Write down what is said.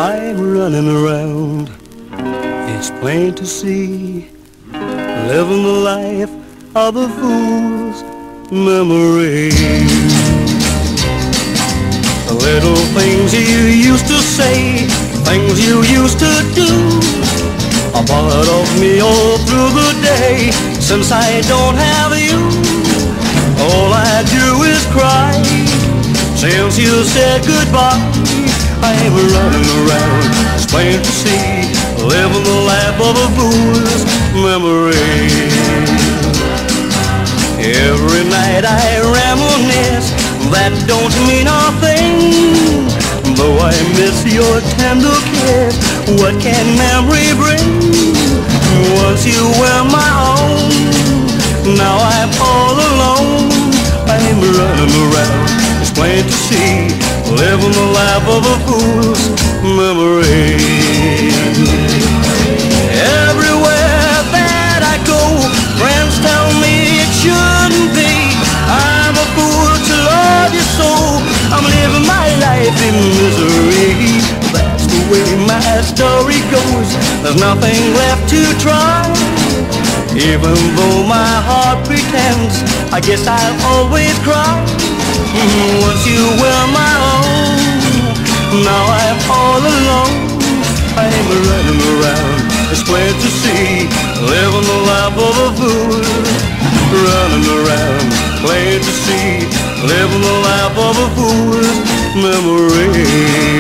I'm running around, it's plain to see, living the life of a fool's memory. The little things you used to say, things you used to do, are part of me all through the day. Since I don't have you, all I do is cry. Since you said goodbye, I'm running around, it's plain to see, living the life of a fool's memory. Every night I reminisce, that don't mean a thing. Though I miss your tender kiss, what can memory bring? Once you were my own, now I'm all alone. I'm running around, it's plain to see, living the life of a fool's memory. Everywhere that I go, friends tell me it shouldn't be. I'm a fool to love you so, I'm living my life in misery. That's the way my story goes, there's nothing left to try. Even though my heart pretends, I guess I'll always cry. Once you were my own, now I'm all alone. I'm running around, it's plain to see, living the life of a fool. Running around, plain to see, living the life of a fool's memory.